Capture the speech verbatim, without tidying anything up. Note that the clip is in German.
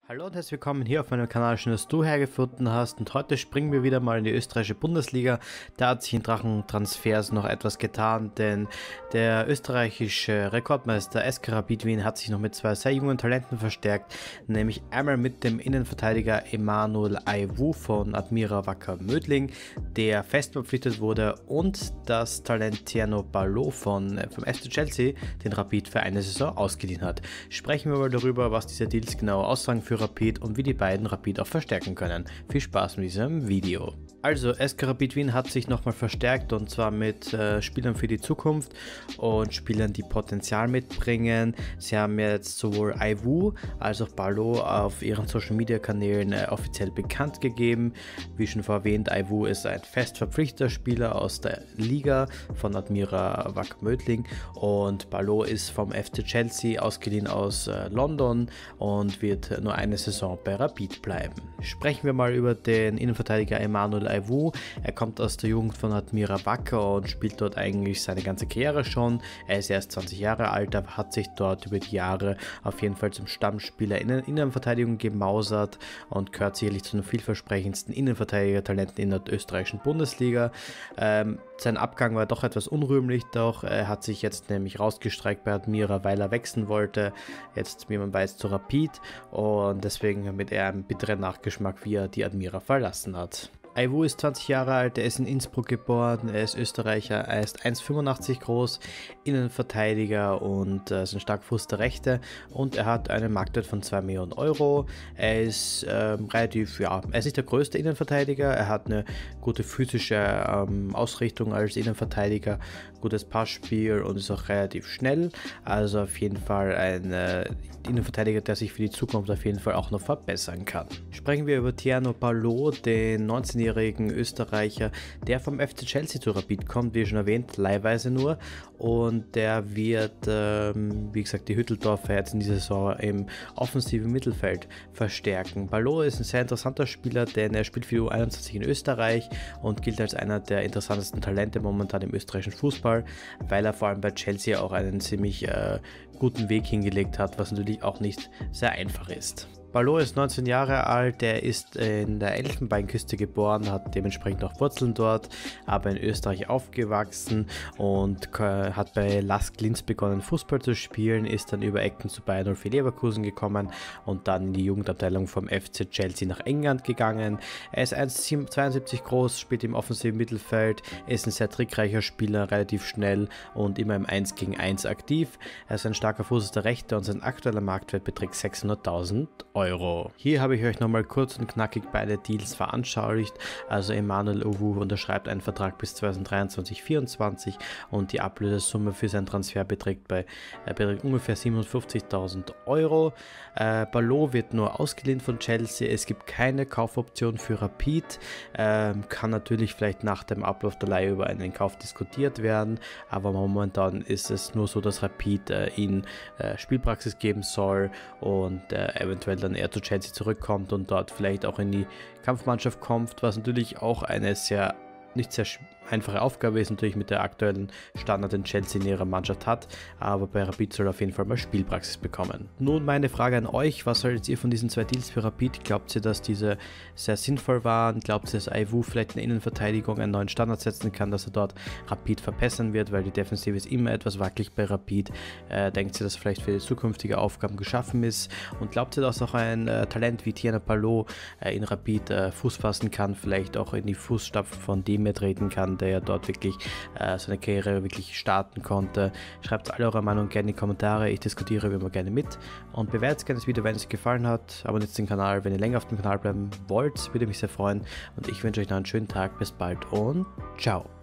Hallo und herzlich willkommen hier auf meinem Kanal, schön, dass du hergefunden hast, und heute springen wir wieder mal in die österreichische Bundesliga. Da hat sich in Drachentransfers noch etwas getan, denn der österreichische Rekordmeister S K Rapid Wien hat sich noch mit zwei sehr jungen Talenten verstärkt, nämlich einmal mit dem Innenverteidiger Emanuel Aivu von Admira Wacker Mödling, der fest verpflichtet wurde, und das Talent Tierno Ballo von, vom F C Chelsea, den Rapid für eine Saison ausgeliehen hat. Sprechen wir mal darüber, was diese Deals genau aussagen für Rapid und wie die beiden Rapid auch verstärken können. Viel Spaß mit diesem Video. Also, S K Rapid Wien hat sich nochmal verstärkt, und zwar mit äh, Spielern für die Zukunft und Spielern, die Potenzial mitbringen. Sie haben jetzt sowohl Aivu als auch Ballo auf ihren Social Media Kanälen äh, offiziell bekannt gegeben. Wie schon erwähnt, Aivu ist ein fest verpflichteter Spieler aus der Liga von Admira Wacker Mödling, und Ballo ist vom F C Chelsea ausgeliehen aus äh, London und wird nur eine Saison bei Rapid bleiben. Sprechen wir mal über den Innenverteidiger Emanuel Aivu. Er kommt aus der Jugend von Admira Wacker und spielt dort eigentlich seine ganze Karriere schon. Er ist erst zwanzig Jahre alt, aber hat sich dort über die Jahre auf jeden Fall zum Stammspieler in der Innenverteidigung gemausert und gehört sicherlich zu den vielversprechendsten Innenverteidiger-Talenten in der österreichischen Bundesliga. Ähm, sein Abgang war doch etwas unrühmlich, doch er hat sich jetzt nämlich rausgestreikt bei Admira, weil er wechseln wollte. Jetzt, wie man weiß, zu Rapid, und deswegen mit eher einem bitteren Nachgeschmack, wie er die Admira verlassen hat. Aivu ist zwanzig Jahre alt, er ist in Innsbruck geboren, er ist Österreicher, er ist eins Komma fünfundachtzig groß, Innenverteidiger und äh, ist ein Starkfuß der Rechte, und er hat einen Marktwert von zwei Millionen Euro. Er ist ähm, relativ, ja, er ist nicht der größte Innenverteidiger, er hat eine gute physische ähm, Ausrichtung als Innenverteidiger, gutes Passspiel und ist auch relativ schnell, also auf jeden Fall ein äh, Innenverteidiger, der sich für die Zukunft auf jeden Fall auch noch verbessern kann. Sprechen wir über Tierno Ballo, den neunzehnjährigen Österreicher, der vom F C Chelsea zu Rapid kommt, wie schon erwähnt, leihweise nur, und der wird, ähm, wie gesagt, die Hütteldorfer jetzt in dieser Saison im offensiven Mittelfeld verstärken. Ballo ist ein sehr interessanter Spieler, denn er spielt für die U einundzwanzig in Österreich und gilt als einer der interessantesten Talente momentan im österreichischen Fußball, weil er vor allem bei Chelsea auch einen ziemlich äh, guten Weg hingelegt hat, was natürlich auch nicht sehr einfach ist. Ballo ist neunzehn Jahre alt, er ist in der Elfenbeinküste geboren, hat dementsprechend auch Wurzeln dort, aber in Österreich aufgewachsen und hat bei Lask Linz begonnen, Fußball zu spielen, ist dann über Ecken zu Bayern null vier Leverkusen gekommen und dann in die Jugendabteilung vom F C Chelsea nach England gegangen. Er ist eins Komma zweiundsiebzig groß, spielt im offensiven Mittelfeld, ist ein sehr trickreicher Spieler, relativ schnell und immer im eins gegen eins aktiv. Er ist ein starker Fuß aus der Rechte und sein aktueller Marktwert beträgt sechshunderttausend Euro. Hier habe ich euch nochmal kurz und knackig beide Deals veranschaulicht. Also Emanuel Aivu unterschreibt einen Vertrag bis zweitausenddreiundzwanzig vierundzwanzig und die Ablösesumme für seinen Transfer beträgt bei äh, beträgt ungefähr siebenundfünfzigtausend Euro. Äh, Ballo wird nur ausgeliehen von Chelsea. Es gibt keine Kaufoption für Rapid. Ähm, kann natürlich vielleicht nach dem Ablauf der Leihe über einen Kauf diskutiert werden, aber momentan ist es nur so, dass Rapid äh, ihn äh, Spielpraxis geben soll und äh, eventuell dann er zu Chelsea zurückkommt und dort vielleicht auch in die Kampfmannschaft kommt, was natürlich auch eine sehr nicht sehr einfache Aufgabe ist, natürlich mit der aktuellen Standard, den Chelsea in ihrer Mannschaft hat, aber bei Rapid soll er auf jeden Fall mal Spielpraxis bekommen. Nun meine Frage an euch, was haltet ihr von diesen zwei Deals für Rapid? Glaubt ihr, dass diese sehr sinnvoll waren? Glaubt ihr, dass Aivu vielleicht in der Innenverteidigung einen neuen Standard setzen kann, dass er dort Rapid verbessern wird, weil die Defensive ist immer etwas wackelig bei Rapid? Äh, denkt ihr, dass vielleicht für die zukünftige Aufgaben geschaffen ist? Und glaubt ihr, dass auch ein äh, Talent wie Tierno Ballo äh, in Rapid äh, Fuß fassen kann, vielleicht auch in die Fußstapfen von dem treten kann, der ja dort wirklich äh, seine Karriere wirklich starten konnte? Schreibt alle eure Meinung gerne in die Kommentare, ich diskutiere wie immer gerne mit, und bewertet gerne das Video, wenn es euch gefallen hat. Abonniert den Kanal, wenn ihr länger auf dem Kanal bleiben wollt, würde mich sehr freuen, und ich wünsche euch noch einen schönen Tag, bis bald und ciao!